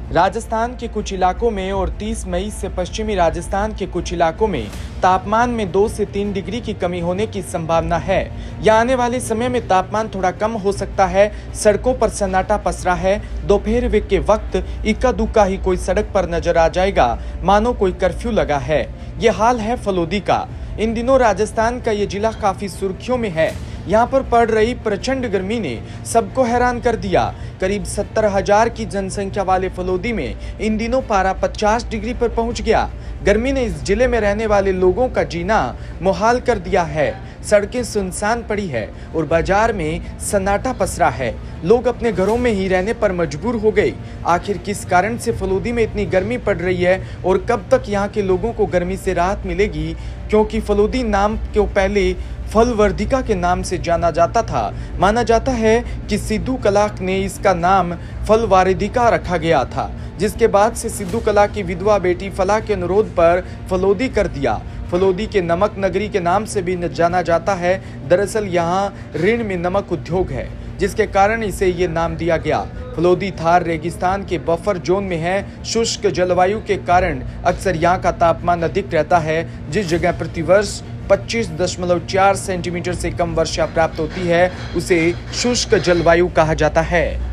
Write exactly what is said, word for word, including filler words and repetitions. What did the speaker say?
राजस्थान के कुछ इलाकों में और तीस मई से पश्चिमी राजस्थान के कुछ इलाकों में तापमान में दो से तीन डिग्री की कमी होने की संभावना है। या आने वाले समय में तापमान थोड़ा कम हो सकता है। सड़कों पर सन्नाटा पसरा है। दोपहर के वक्त इक्का दुक्का ही कोई सड़क पर नजर आ जाएगा, मानो कोई कर्फ्यू लगा है। ये हाल है फलोदी का। इन दिनों राजस्थान का ये जिला काफी सुर्खियों में है। यहाँ पर पड़ रही प्रचंड गर्मी ने सबको हैरान कर दिया। करीब सत्तर हजार की जनसंख्या वाले फलोदी में इन दिनों पारा पचास डिग्री पर पहुंच गया। गर्मी ने इस जिले में रहने वाले लोगों का जीना मुहाल कर दिया है। सड़कें सुनसान पड़ी है और बाजार में सन्नाटा पसरा है। लोग अपने घरों में ही रहने पर मजबूर हो गए। आखिर किस कारण से फलोदी में इतनी गर्मी पड़ रही है और कब तक यहाँ के लोगों को गर्मी से राहत मिलेगी? क्योंकि फलोदी नाम को पहले फलवर्धिका के नाम से जाना जाता था। माना जाता है कि सिद्धू कला ने इसका नाम फलवारिधिका रखा गया था, जिसके बाद से सिद्धू कला की विधवा बेटी फला के अनुरोध पर फलोदी कर दिया। फलोदी के नमक नगरी के नाम से भी जाना जाता है। दरअसल यहाँ ऋण में नमक उद्योग है, जिसके कारण इसे ये नाम दिया गया। फलोदी थार रेगिस्तान के बफर जोन में है। शुष्क जलवायु के कारण अक्सर यहाँ का तापमान अधिक रहता है। जिस जगह प्रतिवर्ष पच्चीस दशमलव चार सेंटीमीटर से कम वर्षा प्राप्त होती है, उसे शुष्क जलवायु कहा जाता है।